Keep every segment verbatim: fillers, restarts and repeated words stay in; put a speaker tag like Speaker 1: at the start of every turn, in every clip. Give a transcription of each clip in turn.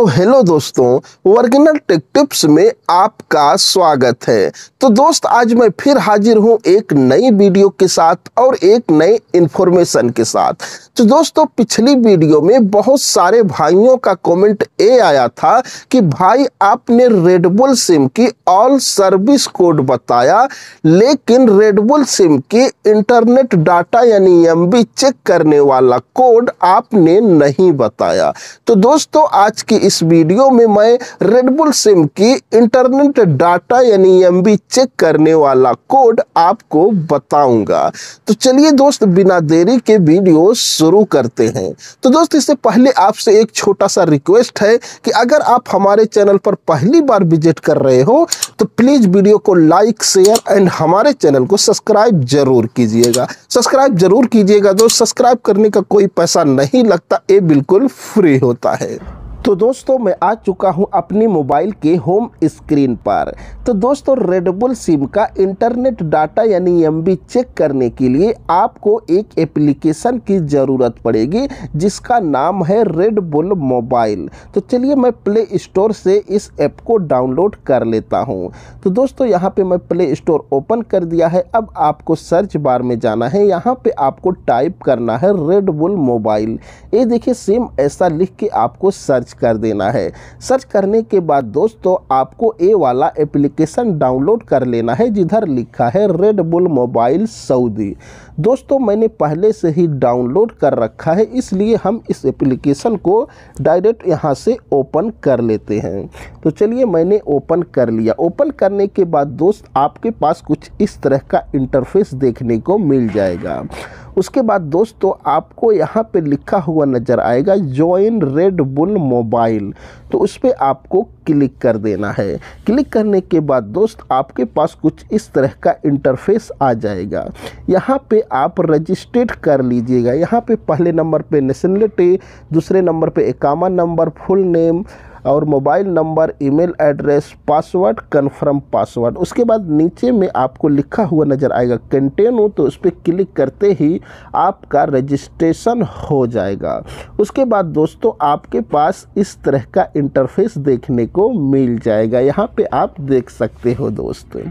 Speaker 1: तो हेलो दोस्तों, वर्किनल take tips में आपका स्वागत है। तो दोस्त, आज मैं फिर हाजिर हूं एक नई वीडियो के साथ और एक नई इन्फॉर्मेशन के साथ। तो दोस्तों, पिछली वीडियो में बहुत सारे भाइयों का कमेंट ये आया था कि भाई आपने रेडबुल सिम की ऑल सर्विस कोड बताया, लेकिन रेडबुल सिम की इंटरनेट डाटा यानी एमबी चेक करने वाला कोड आपने नहीं बताया। तो दोस्तों, आज की इस वीडियो में मैं रेडबुल सिम की इंटरनेट डाटा यानी एमबी चेक करने वाला कोड आपको बताऊंगा। तो चलिए दोस्त, बिना देरी के वीडियो शुरू करते हैं। तो दोस्त, इससे पहले आपसे एक छोटा सा रिक्वेस्ट है कि अगर आप हमारे चैनल पर पहली बार विजिट कर रहे हो तो प्लीज वीडियो को लाइक, शेयर एंड हमारे चैनल को सब्सक्राइब जरूर कीजिएगा। सब्सक्राइब जरूर कीजिएगा दोस्त, सब्सक्राइब करने का कोई पैसा नहीं लगता, ये बिल्कुल फ्री होता है। तो दोस्तों, मैं आ चुका हूं अपनी मोबाइल के होम स्क्रीन पर। तो दोस्तों, रेडबुल सिम का इंटरनेट डाटा यानी एमबी चेक करने के लिए आपको एक एप्लीकेशन की ज़रूरत पड़ेगी जिसका नाम है रेडबुल मोबाइल। तो चलिए मैं प्ले स्टोर से इस ऐप को डाउनलोड कर लेता हूं। तो दोस्तों, यहां पे मैं प्ले स्टोर ओपन कर दिया है। अब आपको सर्च बार में जाना है, यहाँ पे आपको टाइप करना है रेडबुल मोबाइल। ये देखिए, सेम ऐसा लिख के आपको सर्च कर देना है। सर्च करने के बाद दोस्तों, आपको ये वाला एप्लीकेशन डाउनलोड कर लेना है जिधर लिखा है रेडबुल मोबाइल सऊदी। दोस्तों, मैंने पहले से ही डाउनलोड कर रखा है, इसलिए हम इस एप्लीकेशन को डायरेक्ट यहाँ से ओपन कर लेते हैं। तो चलिए, मैंने ओपन कर लिया। ओपन करने के बाद दोस्त, आपके पास कुछ इस तरह का इंटरफेस देखने को मिल जाएगा। उसके बाद दोस्तों, आपको यहाँ पे लिखा हुआ नज़र आएगा जॉइन रेडबुल मोबाइल। तो उस पर आपको क्लिक कर देना है। क्लिक करने के बाद दोस्त, आपके पास कुछ इस तरह का इंटरफेस आ जाएगा। यहाँ पे आप रजिस्ट्रेट कर लीजिएगा। यहाँ पे पहले नंबर पे नेशनलिटी, दूसरे नंबर पे इकामा नंबर, फुल नेम और mobile number, email address, password, confirm password. उसके बाद नीचे में आपको लिखा हुआ नज़र आएगा कंटिन्यू। तो उस पर क्लिक करते ही आपका रजिस्ट्रेशन हो जाएगा। उसके बाद दोस्तों, आपके पास इस तरह का इंटरफेस देखने को मिल जाएगा। यहाँ पे आप देख सकते हो दोस्तों।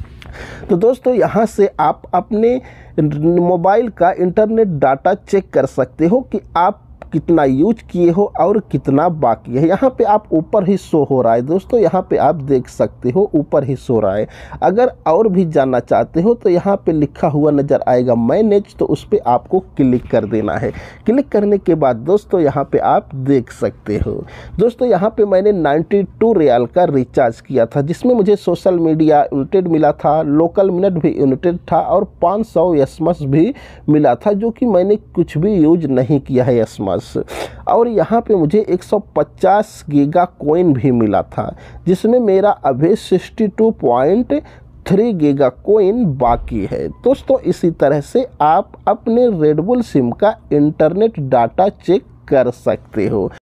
Speaker 1: तो दोस्तों, यहाँ से आप अपने मोबाइल का इंटरनेट डाटा चेक कर सकते हो कि आप कितना यूज किए हो और कितना बाकी है। यहाँ पे आप ऊपर ही शो हो रहा है दोस्तों, यहाँ पे आप देख सकते हो ऊपर ही शो रहा है। अगर और भी जानना चाहते हो तो यहाँ पे लिखा हुआ नज़र आएगा मैनेज। तो उस पर आपको क्लिक कर देना है। क्लिक करने के बाद दोस्तों, यहाँ पे आप देख सकते हो दोस्तों, यहाँ पे मैंने नाइन्टी टू रियाल का रिचार्ज किया था, जिसमें मुझे सोशल मीडिया यूनिटेड मिला था, लोकल मिनट भी यूनिटेड था और पाँच सौ एस एम एस भी मिला था, जो कि मैंने कुछ भी यूज नहीं किया है एस एम एस। और यहाँ पे मुझे एक सौ पचास गीगा कॉइन भी मिला था, जिसमें मेरा अभी बासठ पॉइंट तीन गीगा कॉइन बाकी है। दोस्तों, इसी तरह से आप अपने रेडबुल सिम का इंटरनेट डाटा चेक कर सकते हो।